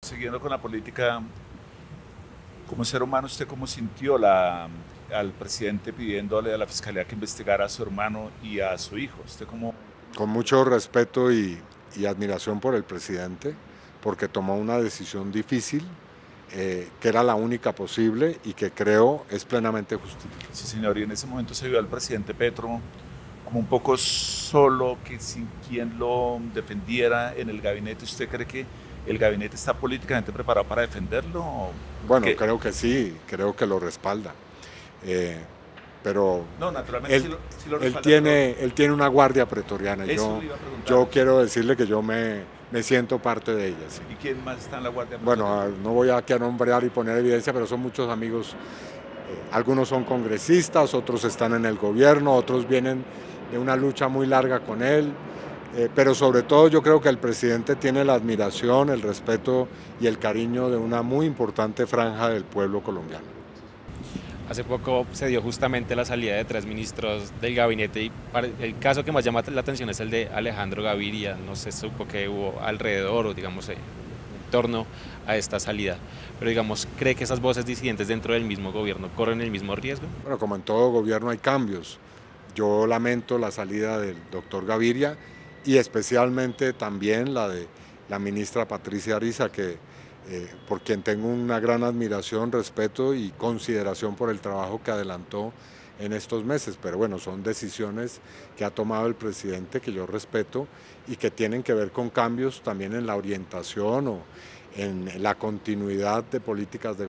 Siguiendo con la política, como ser humano, ¿usted cómo sintió al presidente pidiéndole a la fiscalía que investigara a su hermano y a su hijo? ¿Usted cómo? Con mucho respeto y admiración por el presidente, porque tomó una decisión difícil, que era la única posible y que creo es plenamente justificada. Sí, señor, y en ese momento se vio al presidente Petro como un poco solo, que sin quien lo defendiera en el gabinete. ¿Usted cree que el gabinete está políticamente preparado para defenderlo? Bueno, Porque, creo que sí, creo que lo respalda. Eh, pero no, naturalmente él, sí lo él, respalda, pero tiene, él tiene una guardia pretoriana. eso Yo, le iba a preguntar. yo quiero decirle que yo me siento parte de ella. Sí. ¿Y quién más está en la Guardia Bueno, Pretoriana? no voy aquí a nombrar y poner evidencia, pero son muchos amigos. Algunos son congresistas, otros están en el gobierno, otros vienen de una lucha muy larga con él. Pero sobre todo yo creo que el presidente tiene la admiración, el respeto y el cariño de una muy importante franja del pueblo colombiano. Hace poco se dio justamente la salida de 3 ministros del gabinete y el caso que más llama la atención es el de Alejandro Gaviria. No se supo que hubo alrededor o digamos en torno a esta salida. Pero digamos, ¿cree que esas voces disidentes dentro del mismo gobierno corren el mismo riesgo? Bueno, como en todo gobierno hay cambios. Yo lamento la salida del doctor Gaviria y especialmente también la de la ministra Patricia Ariza, por quien tengo una gran admiración, respeto y consideración por el trabajo que adelantó en estos meses. Pero bueno, son decisiones que ha tomado el presidente que yo respeto y que tienen que ver con cambios también en la orientación o en la continuidad de políticas de